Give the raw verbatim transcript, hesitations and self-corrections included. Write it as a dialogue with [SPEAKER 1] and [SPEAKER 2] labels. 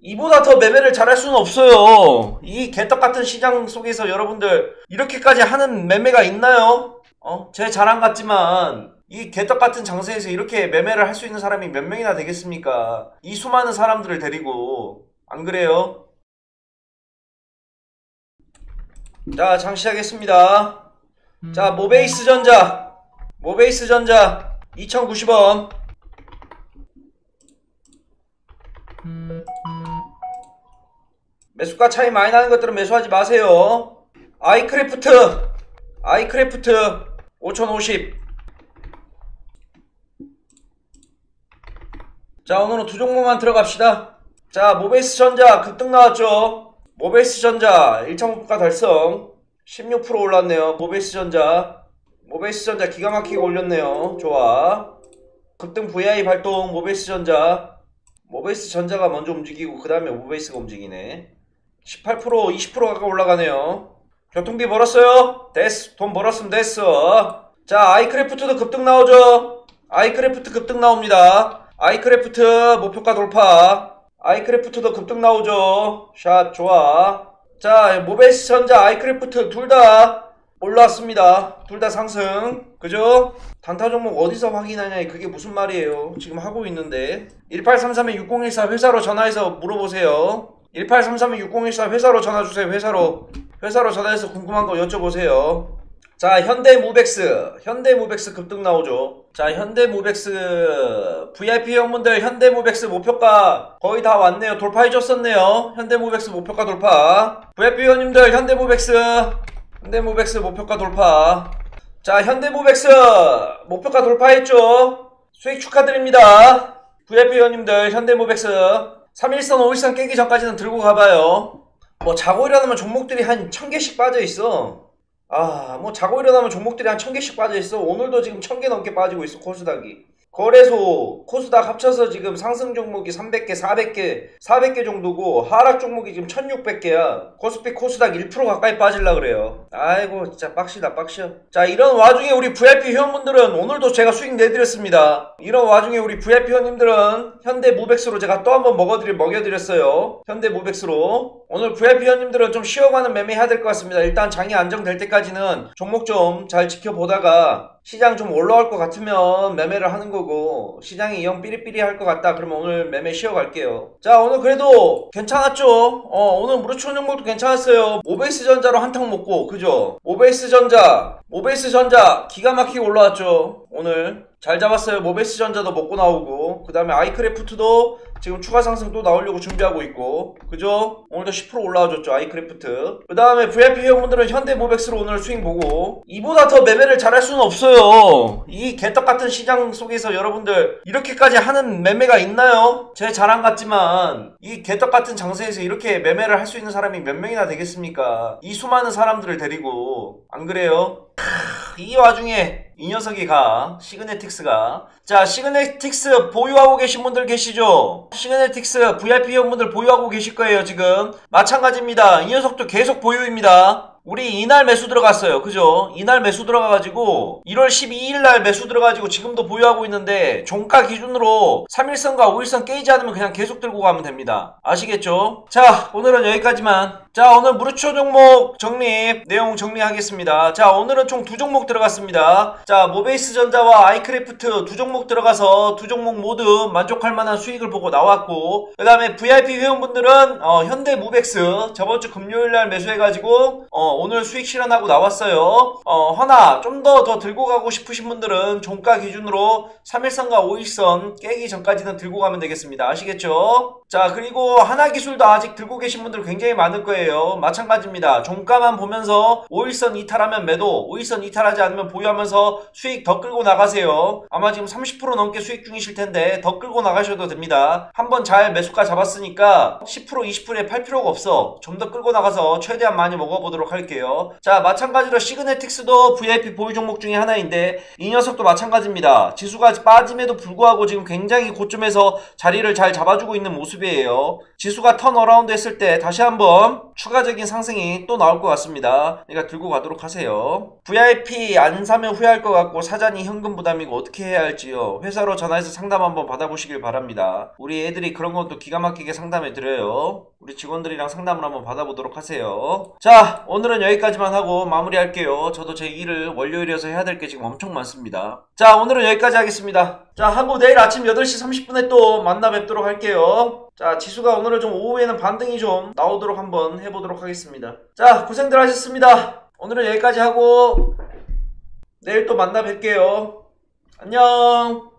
[SPEAKER 1] 이보다 더 매매를 잘할 수는 없어요. 이 개떡같은 시장 속에서 여러분들 이렇게까지 하는 매매가 있나요? 어? 제 자랑 같지만 이 개떡같은 장세에서 이렇게 매매를 할 수 있는 사람이 몇 명이나 되겠습니까? 이 수많은 사람들을 데리고. 안 그래요? 자, 장 시작했습니다. 자, 모베이스 전자 모베이스 전자 이천구십 원. 매수가 차이 많이 나는 것들은 매수하지 마세요. 아이크래프트 아이크래프트 오천오십. 자, 오늘은 두 종목만 들어갑시다. 자, 모베이스 전자 급등 나왔죠. 모베이스 전자 일 차 목표가 달성. 십육 퍼센트 올랐네요. 모베이스 전자 모베이스 전자 기가 막히게 올렸네요. 좋아. 급등 브이아이 발동. 모베이스 전자 모베이스 전자가 먼저 움직이고 그 다음에 모베이스가 움직이네. 십팔 퍼센트 이십 퍼센트 가까이 올라가네요. 교통비 벌었어요? 됐어. 돈 벌었으면 됐어. 자, 아이크래프트도 급등 나오죠. 아이크래프트 급등 나옵니다. 아이크래프트 목표가 돌파. 아이크래프트도 급등 나오죠. 샷 좋아. 자, 모베이스 전자 아이크래프트 둘 다 올라왔습니다. 둘 다 상승. 그죠? 단타 종목 어디서 확인하냐, 그게 무슨 말이에요. 지금 하고 있는데. 일팔삼삼 육공일사 회사로 전화해서 물어보세요. 일팔삼삼 육공일사 회사로 전화주세요. 회사로 회사로 전화해서 궁금한 거 여쭤보세요. 자, 현대모백스 현대모백스 급등 나오죠. 자, 현대모백스 브이아이피 형분들 현대모백스 목표가 거의 다 왔네요. 돌파해줬었네요. 현대모백스 목표가 돌파. 브이아이피 회원님들 현대모백스 현대모백스 목표가 돌파. 자, 현대모백스 목표가 돌파했죠. 수익 축하드립니다. 브이아이피 회원님들 현대모백스 삼일선 오일선 깨기 전까지는 들고 가봐요. 뭐 자고 일어나면 종목들이 한 천 개씩 빠져있어. 아, 뭐 자고 일어나면 종목들이 한 천 개씩 빠져있어. 오늘도 지금 천 개 넘게 빠지고 있어. 코스닥이. 거래소, 코스닥 합쳐서 지금 상승 종목이 삼백 개, 사백 개, 사백 개 정도고 하락 종목이 지금 천육백 개야. 코스피, 코스닥 일 퍼센트 가까이 빠질라 그래요. 아이고 진짜 빡시다 빡셔. 자, 이런 와중에 우리 브이아이피 회원분들은 오늘도 제가 수익 내드렸습니다. 이런 와중에 우리 브이아이피 회원님들은 현대모백스로 제가 또 한번 먹어드리, 먹여드렸어요. 현대모백스로. 오늘 브이아이피 회원님들은 좀 쉬어가는 매매 해야 될 것 같습니다. 일단 장이 안정될 때까지는 종목 좀 잘 지켜보다가 시장 좀 올라올 것 같으면 매매를 하는 거고, 시장이 영 삐리삐리 할 것 같다 그러면 오늘 매매 쉬어갈게요. 자, 오늘 그래도 괜찮았죠. 어, 오늘 무료추천 종목도 괜찮았어요. 모베이스 전자로 한탕 먹고, 그죠? 모베이스 전자 모베이스 전자 기가 막히게 올라왔죠. 오늘 잘 잡았어요. 모베이스 전자도 먹고 나오고, 그 다음에 아이크래프트도 지금 추가 상승 또 나오려고 준비하고 있고, 그죠? 오늘도 십 퍼센트 올라와줬죠. 아이크래프트. 그 다음에 브이아이피 회원분들은 현대모백스로 오늘 수익 보고. 이보다 더 매매를 잘할 수는 없어요. 이 개떡같은 시장 속에서 여러분들 이렇게까지 하는 매매가 있나요? 제 자랑 같지만 이 개떡같은 장세에서 이렇게 매매를 할 수 있는 사람이 몇 명이나 되겠습니까? 이 수많은 사람들을 데리고. 안 그래요? 이 와중에 이 녀석이 가. 시그네틱스가. 자, 시그네틱스 보유하고 계신 분들 계시죠? 시그네틱스 브이아이피 회원분들 보유하고 계실 거예요. 지금 마찬가지입니다. 이 녀석도 계속 보유입니다. 우리 이날 매수 들어갔어요. 그죠? 이날 매수 들어가가지고 일월 십이일날 매수 들어가지고 지금도 보유하고 있는데, 종가 기준으로 삼일선과 오일선 깨지지 않으면 그냥 계속 들고 가면 됩니다. 아시겠죠? 자, 오늘은 여기까지만. 자, 오늘 무료추천 종목 정리, 내용 정리하겠습니다. 자, 오늘은 총 두 종목 들어갔습니다. 자, 모베이스 전자와 아이크래프트 두 종목 들어가서 두 종목 모두 만족할 만한 수익을 보고 나왔고, 그 다음에 브이아이피 회원분들은 어, 현대모백스 저번주 금요일날 매수해가지고 어, 오늘 수익 실현하고 나왔어요. 어, 허나 좀 더 더 들고 가고 싶으신 분들은 종가 기준으로 삼일선과 오일선 깨기 전까지는 들고 가면 되겠습니다. 아시겠죠? 자, 그리고 하나기술도 아직 들고 계신 분들 굉장히 많을 거예요. 마찬가지입니다. 종가만 보면서 오일선 이탈하면 매도, 오일선 이탈하지 않으면 보유하면서 수익 더 끌고 나가세요. 아마 지금 삼십 퍼센트 넘게 수익 중이실 텐데 더 끌고 나가셔도 됩니다. 한번 잘 매수가 잡았으니까 십 퍼센트 이십 퍼센트에 팔 필요가 없어. 좀 더 끌고 나가서 최대한 많이 먹어보도록 할게요. 자, 마찬가지로 시그네틱스도 브이아이피 보유 종목 중에 하나인데 이 녀석도 마찬가지입니다. 지수가 빠짐에도 불구하고 지금 굉장히 고점에서 자리를 잘 잡아주고 있는 모습이에요. 지수가 턴어라운드 했을 때 다시 한번 추가적인 상승이 또 나올 것 같습니다. 그러니까 들고 가도록 하세요. 브이아이피 안 사면 후회할 것 같고 사전이 현금 부담이고 어떻게 해야 할지요. 회사로 전화해서 상담 한번 받아보시길 바랍니다. 우리 애들이 그런 것도 기가 막히게 상담해 드려요. 우리 직원들이랑 상담을 한번 받아보도록 하세요. 자, 오늘은 여기까지만 하고 마무리할게요. 저도 제 일을 월요일이어서 해야 될 게 지금 엄청 많습니다. 자, 오늘은 여기까지 하겠습니다. 자, 하고 내일 아침 여덟 시 삼십 분에 또 만나 뵙도록 할게요. 자, 지수가 오늘은 좀 오후에는 반등이 좀 나오도록 한번 해보도록 하겠습니다. 자, 고생들 하셨습니다. 오늘은 여기까지 하고 내일 또 만나 뵐게요. 안녕.